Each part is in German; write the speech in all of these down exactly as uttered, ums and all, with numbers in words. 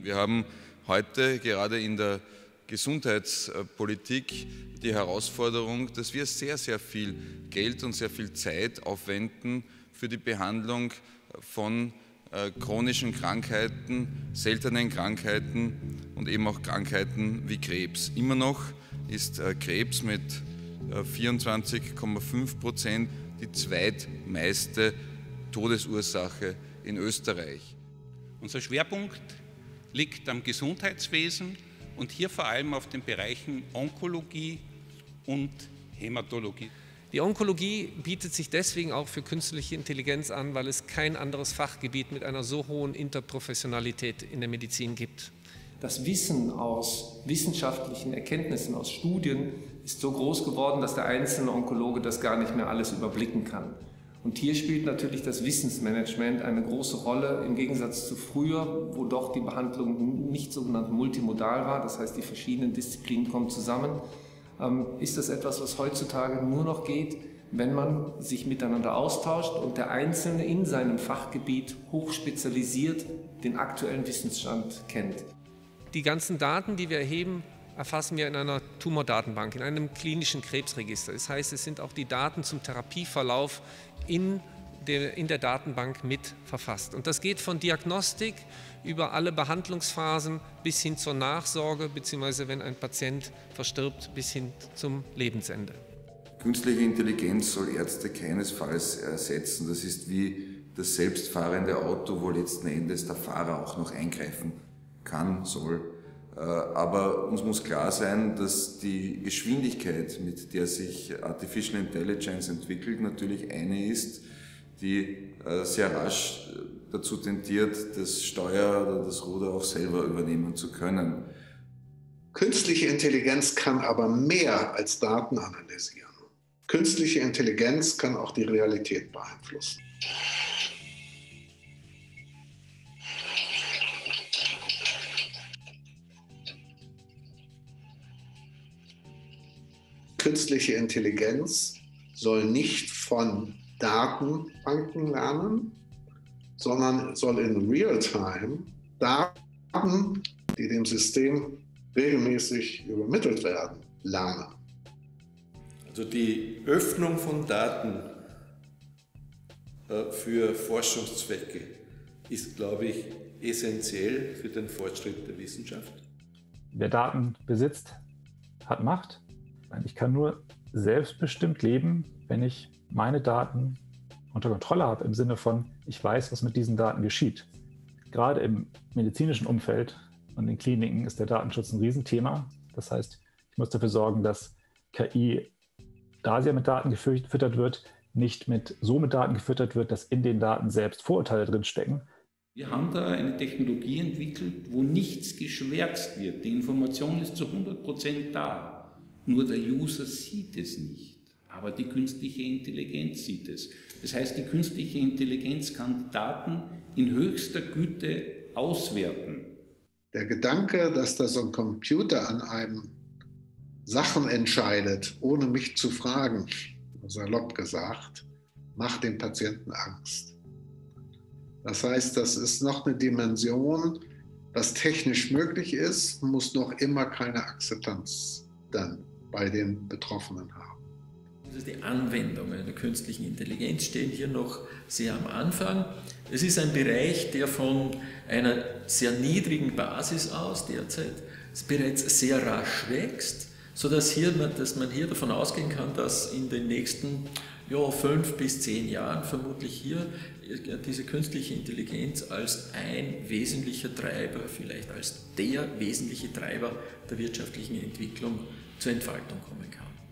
Wir haben heute gerade in der Gesundheitspolitik die Herausforderung, dass wir sehr, sehr viel Geld und sehr viel Zeit aufwenden für die Behandlung von äh, chronischen Krankheiten, seltenen Krankheiten und eben auch Krankheiten wie Krebs. Immer noch ist äh, Krebs mit äh, vierundzwanzig Komma fünf Prozent die zweitmeiste Todesursache in Österreich. Unser Schwerpunkt liegt am Gesundheitswesen und hier vor allem auf den Bereichen Onkologie und Hämatologie. Die Onkologie bietet sich deswegen auch für künstliche Intelligenz an, weil es kein anderes Fachgebiet mit einer so hohen Interprofessionalität in der Medizin gibt. Das Wissen aus wissenschaftlichen Erkenntnissen, aus Studien ist so groß geworden, dass der einzelne Onkologe das gar nicht mehr alles überblicken kann. Und hier spielt natürlich das Wissensmanagement eine große Rolle, im Gegensatz zu früher, wo doch die Behandlung nicht sogenannt multimodal war, das heißt, die verschiedenen Disziplinen kommen zusammen, ähm, ist das etwas, was heutzutage nur noch geht, wenn man sich miteinander austauscht und der Einzelne in seinem Fachgebiet hochspezialisiert den aktuellen Wissensstand kennt. Die ganzen Daten, die wir erheben, erfassen wir in einer Tumordatenbank, in einem klinischen Krebsregister. Das heißt, es sind auch die Daten zum Therapieverlauf in der, in der Datenbank mit verfasst. Und das geht von Diagnostik über alle Behandlungsphasen bis hin zur Nachsorge, beziehungsweise wenn ein Patient verstirbt, bis hin zum Lebensende. Künstliche Intelligenz soll Ärzte keinesfalls ersetzen. Das ist wie das selbstfahrende Auto, wo letzten Endes der Fahrer auch noch eingreifen kann, soll. Aber uns muss klar sein, dass die Geschwindigkeit, mit der sich Artificial Intelligence entwickelt, natürlich eine ist, die sehr rasch dazu tendiert, das Steuer oder das Ruder auch selber übernehmen zu können. Künstliche Intelligenz kann aber mehr als Daten analysieren. Künstliche Intelligenz kann auch die Realität beeinflussen. Künstliche Intelligenz soll nicht von Datenbanken lernen, sondern soll in Realtime Daten, die dem System regelmäßig übermittelt werden, lernen. Also die Öffnung von Daten für Forschungszwecke ist, glaube ich, essentiell für den Fortschritt der Wissenschaft. Wer Daten besitzt, hat Macht. Ich kann nur selbstbestimmt leben, wenn ich meine Daten unter Kontrolle habe, im Sinne von, ich weiß, was mit diesen Daten geschieht. Gerade im medizinischen Umfeld und in Kliniken ist der Datenschutz ein Riesenthema. Das heißt, ich muss dafür sorgen, dass K I, da sie ja mit Daten gefüttert wird, nicht mit so mit Daten gefüttert wird, dass in den Daten selbst Vorurteile drinstecken. Wir haben da eine Technologie entwickelt, wo nichts geschwärzt wird. Die Information ist zu hundert Prozent da. Nur der User sieht es nicht, aber die künstliche Intelligenz sieht es. Das heißt, die künstliche Intelligenz kann Daten in höchster Güte auswerten. Der Gedanke, dass da so ein Computer an einem Sachen entscheidet, ohne mich zu fragen, salopp gesagt, macht dem Patienten Angst. Das heißt, das ist noch eine Dimension, was technisch möglich ist, muss noch immer keine Akzeptanz dann bei den Betroffenen haben. Also die Anwendungen der künstlichen Intelligenz stehen hier noch sehr am Anfang. Es ist ein Bereich, der von einer sehr niedrigen Basis aus derzeit bereits sehr rasch wächst, sodass hier, dass man hier davon ausgehen kann, dass in den nächsten ja, fünf bis zehn Jahren vermutlich hier diese künstliche Intelligenz als ein wesentlicher Treiber, vielleicht als der wesentliche Treiber der wirtschaftlichen Entwicklung zur Entfaltung kommen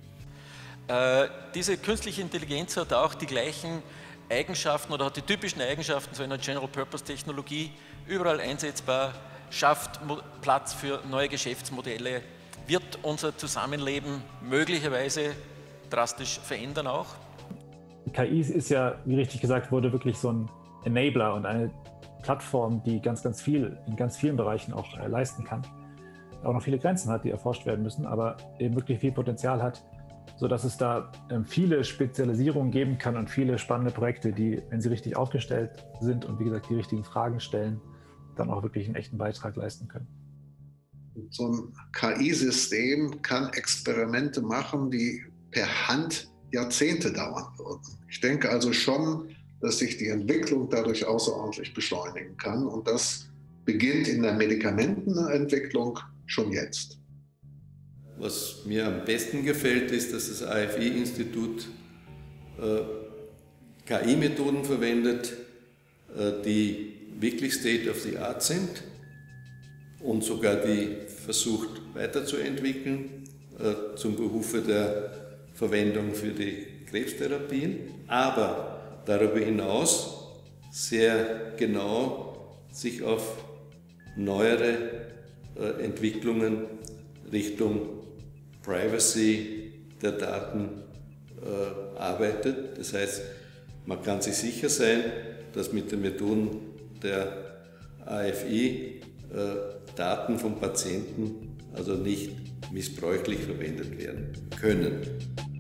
kann. Äh, diese künstliche Intelligenz hat auch die gleichen Eigenschaften oder hat die typischen Eigenschaften so einer General-Purpose-Technologie, überall einsetzbar, schafft Platz für neue Geschäftsmodelle, wird unser Zusammenleben möglicherweise drastisch verändern auch. K I ist ja, wie richtig gesagt wurde, wirklich so ein Enabler und eine Plattform, die ganz, ganz viel in ganz vielen Bereichen auch äh, leisten kann. Auch noch viele Grenzen hat, die erforscht werden müssen, aber eben wirklich viel Potenzial hat, sodass es da ähm, viele Spezialisierungen geben kann und viele spannende Projekte, die, wenn sie richtig aufgestellt sind und wie gesagt die richtigen Fragen stellen, dann auch wirklich einen echten Beitrag leisten können. So ein K I-System kann Experimente machen, die per Hand Jahrzehnte dauern würden. Ich denke also schon, dass sich die Entwicklung dadurch außerordentlich beschleunigen kann. Und das beginnt in der Medikamentenentwicklung schon jetzt. Was mir am besten gefällt, ist, dass das A F I-Institut äh, K I-Methoden verwendet, äh, die wirklich State of the Art sind und sogar die versucht weiterzuentwickeln äh, zum Behufe der Verwendung für die Krebstherapien, aber darüber hinaus sehr genau sich auf neuere äh, Entwicklungen Richtung Privacy der Daten äh, arbeitet. Das heißt, man kann sich sicher sein, dass mit den Methoden der A F I äh, Daten von Patienten also nicht missbräuchlich verwendet werden können.